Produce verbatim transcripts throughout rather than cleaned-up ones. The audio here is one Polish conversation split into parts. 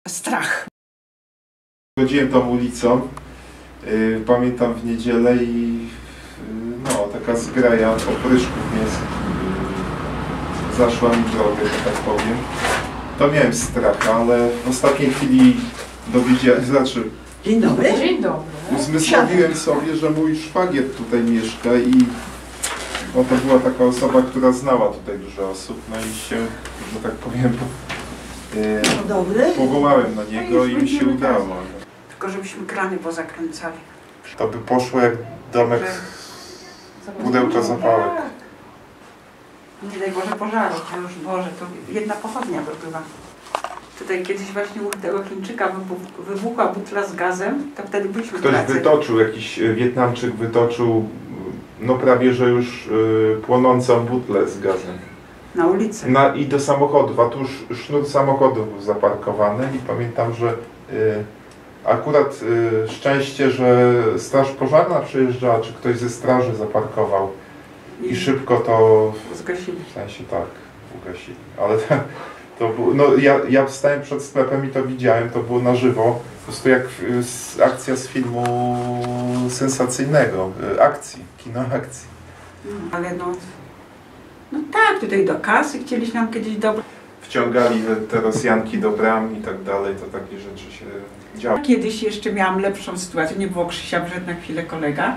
Strach. Chodziłem tą ulicą, yy, pamiętam w niedzielę i yy, no, taka zgraja opryszków mnie yy, zaszła mi drogę, że tak powiem. To miałem strach, ale w ostatniej chwili dowiedziałem, znaczy Dzień dobry. Dzień dobry. uzmysłowiłem sobie, że mój szwagier tutaj mieszka i no, to była taka osoba, która znała tutaj dużo osób, no i się, że tak powiem, yy, Dobry. powołałem na niego i mi się udało. Tylko żebyśmy krany pozakręcali. To by poszło jak domek pudełka zapałek. Nie daj Boże pożaru, to już Boże, to jedna pochodnia by była. Tutaj kiedyś właśnie u tego Chińczyka wybuchła butla z gazem, to wtedy byliśmy Ktoś wytoczył, jakiś Wietnamczyk wytoczył, no prawie że już y, płonącą butlę z gazem. Na ulicy. Na, I do samochodów, a tu już sznur samochodów był zaparkowany i pamiętam, że y, akurat y, szczęście, że straż pożarna przyjeżdżała, czy ktoś ze straży zaparkował i, i szybko to zgasili. W sensie tak, ugasili. Ale to, to było, no ja, ja stałem przed sklepem i to widziałem, to było na żywo. Po prostu jak z, akcja z filmu sensacyjnego, akcji, kino akcji. Ale no, no tak, tutaj do kasy chcieliśmy nam kiedyś dobrać. Wciągali te Rosjanki do bram i tak dalej, to takie rzeczy się działy. Kiedyś jeszcze miałam lepszą sytuację, nie było Krzysia, wszedł na chwilę kolega.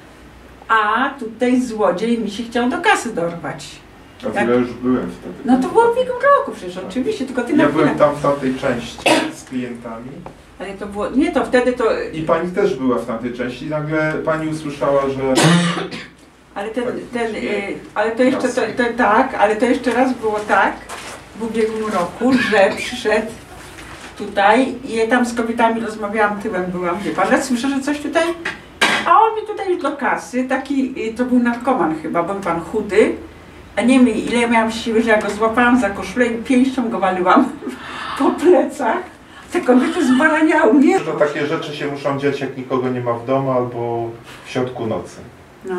A tutaj złodziej mi się chciał do kasy dorwać. A tak? Ja już byłem wtedy. No to było w ubiegłym roku przecież, oczywiście, tylko ty na Ja chwilę. byłem tam w tamtej części z klientami. Ale to było, nie to wtedy to... I pani też była w tamtej części i nagle pani usłyszała, że... Ale ten, ten, y, ale to jeszcze, to, to, tak, ale to jeszcze raz było tak w ubiegłym roku, że przyszedł tutaj i ja tam z kobietami rozmawiałam, tyłem byłam, wie pan, ale słyszę, że coś tutaj, a on mi tutaj już do kasy, taki, to był narkoman chyba, był pan chudy, a nie wiem ile ja miałam siły, że ja go złapałam za koszulę i pięścią go waliłam po plecach. Te kobiety zbaraniały mnie. To takie rzeczy się muszą dziać, jak nikogo nie ma w domu albo w środku nocy. No.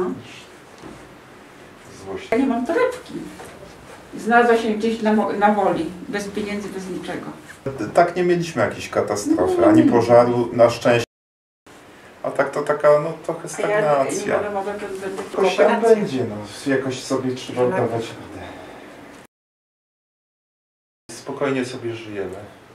Złość. Ja nie mam torebki. Znalazła się gdzieś na, na woli, bez pieniędzy, bez niczego. Tak nie mieliśmy jakiejś katastrofy, ani pożaru, na szczęście. A tak to taka, no trochę stagnacja. Ja, ja mogę, Jakoś tam będzie, no. Jakoś sobie trzeba dawać radę. Spokojnie sobie żyjemy.